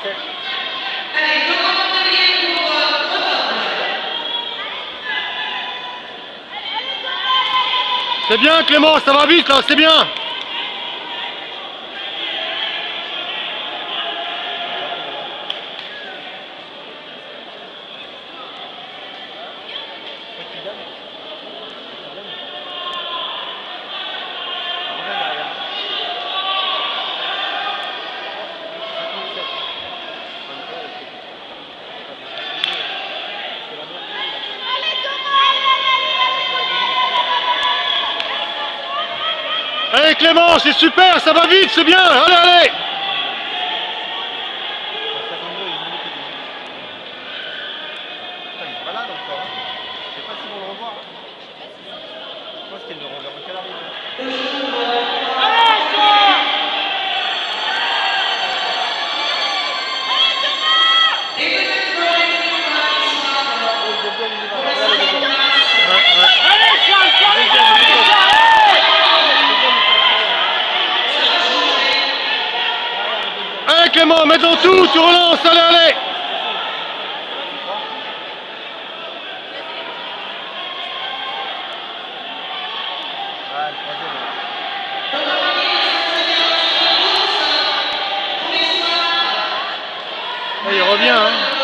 C'est bien Clément, ça va vite là, c'est bien. Allez Clément, c'est super, ça va vite, c'est bien, allez, allez. Il est malade encore, hein. Je sais pas s'ils vont le revoir. Je pense qu'ils ne le reverront qu'à l'arrivée. Allez Clément, mets dans tout, tu relances, allez, allez. Il revient, hein.